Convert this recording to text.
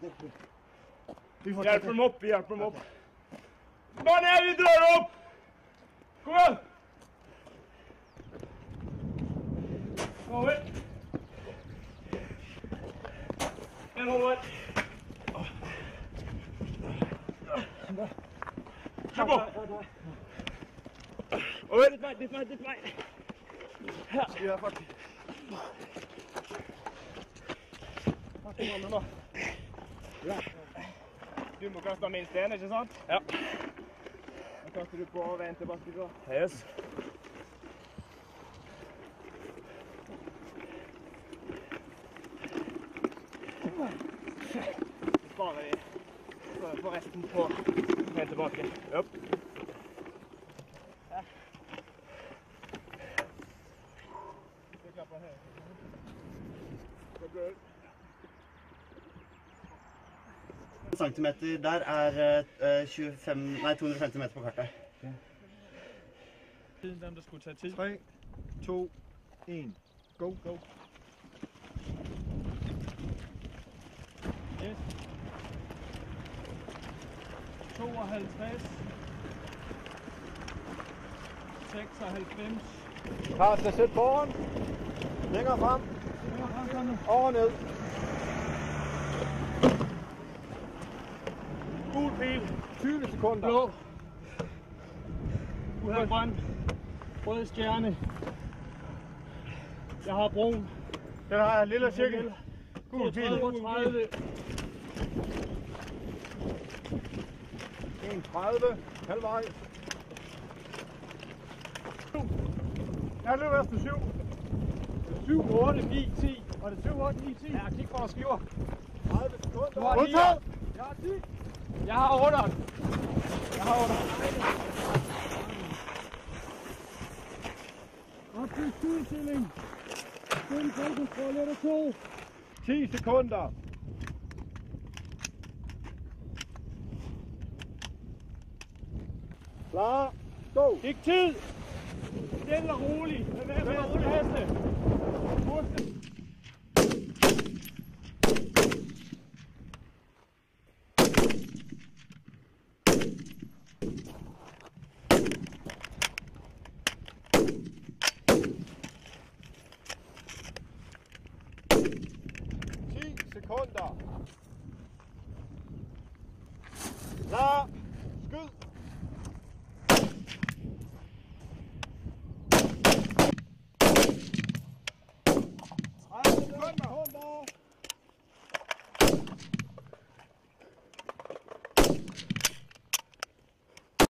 Hjælp dem op, hjælp dem op. Kom her, vi dør op! Kom her! Kom her! En over. Kom på! Over! Det er mig. Her. Ja, fuck. Ja. Du må kaste minst en, ikke sant? Ja. Da kaster du på veien tilbake så. Yes. Så sparer vi for resten på veien tilbake. Opp. Ja. Det klapper her. Det går. Centimeter der er 250 meter på kartet. Tiden dem, der skulle tage tid. 3, 2, 1. Go. Go. Yes. 52. 96. Carsten, sæt foran. Længere frem. Over ned. Gul pil. 20 sekunder. Blå. Du har grøn. Rød stjerne. Jeg har brun. Den har en lille cirkel. Gul pil. 32. 31. Halvvej. Jeg løber efter 7. 7, 8, 9, 10. Og det er 7, 8, 9, 10. Ja, kig på skiver. 30 sekunder. Du har 9. Jeg har 10. Jeg har 8. Jeg har 8. Op til studstilling. Den folkeskrå letter 2. 10 sekunder. Klar. Go. Ikke tid. Stille og roligt. Lad være med